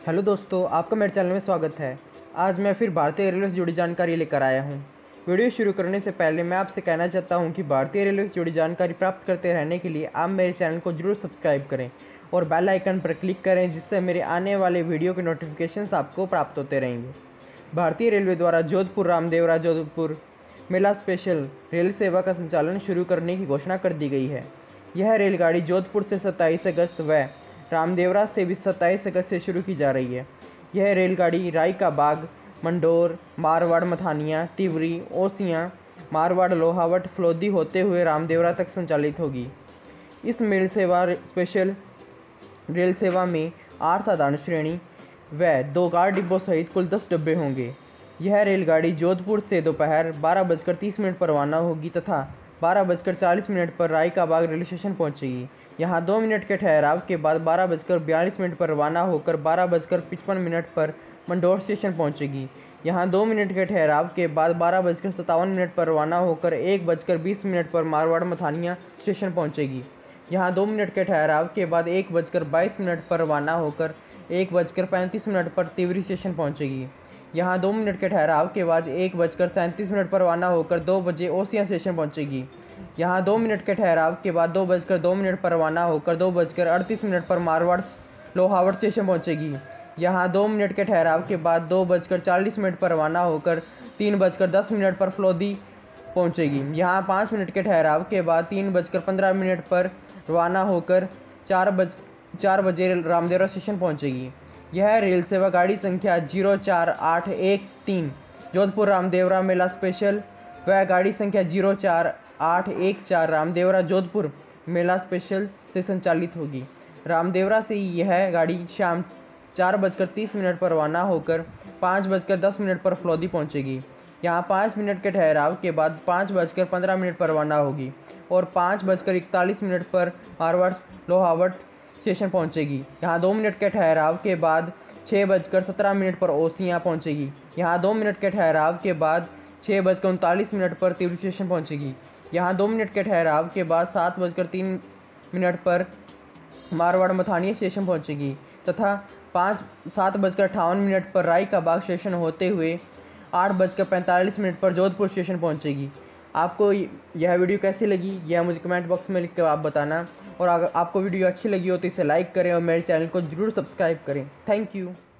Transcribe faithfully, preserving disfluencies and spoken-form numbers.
Hello दोस्तों, आपका मेरे चैनल में स्वागत है। आज मैं फिर भारतीय रेलवे से जुड़ी जानकारी लेकर आया हूँ। वीडियो शुरू करने से पहले मैं आपसे कहना चाहता हूँ कि भारतीय रेलवे से जुड़ी जानकारी प्राप्त करते रहने के लिए आप मेरे चैनल को जरूर सब्सक्राइब करें और बेल आइकन पर क्लिक करें, जिससे मेरे आने वाले वीडियो के नोटिफिकेशंस आपको प्राप्त होते रहेंगे। भारतीय रेलवे द्वारा जोधपुर रामदेवरा जोधपुर मेला स्पेशल रेल सेवा का संचालन शुरू करने की घोषणा कर दी गई है। यह रेलगाड़ी जोधपुर से सत्ताईस अगस्त व रामदेवरा से भी सत्ताईस अगस्त से शुरू की जा रही है। यह रेलगाड़ी राय का बाग, मंडोर, मारवाड़, मथानिया, तिवरी, ओसियाँ, मारवाड़, लोहावट, फलोदी होते हुए रामदेवरा तक संचालित होगी। इस मेल सेवा स्पेशल रेल सेवा में आठ साधारण श्रेणी व दो गार्ड डिब्बों सहित कुल दस डब्बे होंगे। यह रेलगाड़ी जोधपुर से दोपहर बारह बजकर तीस मिनट पर रवाना होगी तथा बारह बजकर चालीस मिनट पर राय का बाग रेलवे स्टेशन पहुंचेगी। यहां दो मिनट के ठहराव के बाद बारह बजकर बयालीस मिनट पर रवाना होकर बारह बजकर पचपन मिनट पर मंडोर स्टेशन पहुंचेगी। यहां दो मिनट के ठहराव के बाद बारह बजकर सत्तावन मिनट पर रवाना होकर एक बजकर बीस मिनट पर मारवाड़ मथानिया स्टेशन पहुंचेगी। यहां दो मिनट के ठहराव के बाद एक बजकर बाईस मिनट पर रवाना होकर एक बजकर पैंतीस मिनट पर तिवरी स्टेशन पहुंचेगी। यहाँ दो मिनट के ठहराव के बाद एक बजकर सैंतीस मिनट पर रवाना होकर दो बजे ओसियाँ स्टेशन पहुंचेगी। यहाँ दो मिनट के ठहराव के बाद दो बजकर दो मिनट पर रवाना होकर दो बजकर अड़तीस मिनट पर मारवाड़ लोहावट स्टेशन पहुंचेगी। यहाँ दो मिनट के ठहराव के बाद दो बजकर चालीस मिनट पर रवाना होकर तीन बजकर दस मिनट पर फलोदी पहुंचेगी। यहाँ पाँच मिनट के ठहराव के बाद तीन बजकर पंद्रह मिनट पर रवाना होकर चार बज चार बजे रामदेवरा स्टेशन पहुंचेगी। यह रेल सेवा गाड़ी संख्या जीरो चार आठ एक तीन जोधपुर रामदेवरा मेला स्पेशल व गाड़ी संख्या जीरो चार आठ एक चार रामदेवरा जोधपुर मेला स्पेशल से संचालित होगी। रामदेवरा से यह गाड़ी शाम चार बजकर तीस मिनट पर रवाना होकर पाँच बजकर दस मिनट पर फलोदी पहुंचेगी। यहाँ पाँच मिनट के ठहराव के बाद पाँच बजकर पंद्रह मिनट पर रवाना होगी और पाँच बजकर इकतालीस मिनट पर मारवाड़ लोहावट स्टेशन पहुंचेगी। यहाँ दो मिनट के ठहराव के बाद छः बजकर सत्रह मिनट पर ओसियाँ पहुंचेगी। यहाँ दो मिनट के ठहराव के बाद छः बजकर उनतालीस मिनट पर तिवरी स्टेशन पहुंचेगी। यहाँ दो मिनट के ठहराव के बाद सात बजकर तीन मिनट पर मारवाड़ मथानिया स्टेशन पहुंचेगी तथा पाँच सात बजकर अट्ठावन मिनट पर राय का बाग स्टेशन होते हुए आठ बजकर पैंतालीस मिनट पर जोधपुर स्टेशन पहुंचेगी। आपको यह वीडियो कैसी लगी यह मुझे कमेंट बॉक्स में लिख कर आप बताना, और अगर आपको वीडियो अच्छी लगी हो तो इसे लाइक करें और मेरे चैनल को ज़रूर सब्सक्राइब करें। Thank you.